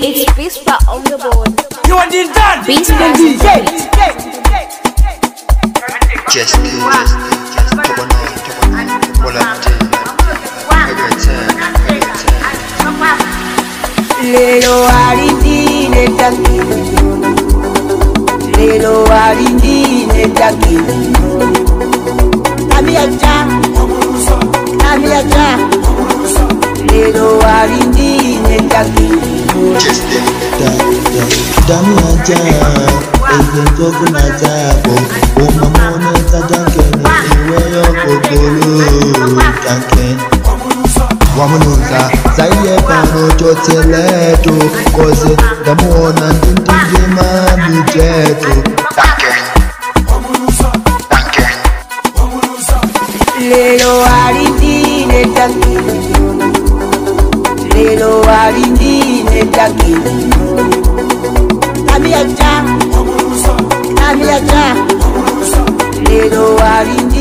It's Pispa on the board. You want this done? Pispa DJ. Just Lelo arindine taki, lelo arindine taki. Namiacha, lelo arindine taki. Damiacha, ezentoku na jabo, umamone tajankene, iweyo kokolo tanken. Wamunuza, zaiye pano choteleto, koze damuona ndindindima bijeto. Lelo arindine taki, lelo arindine taki. Namiacha, lelo arindine.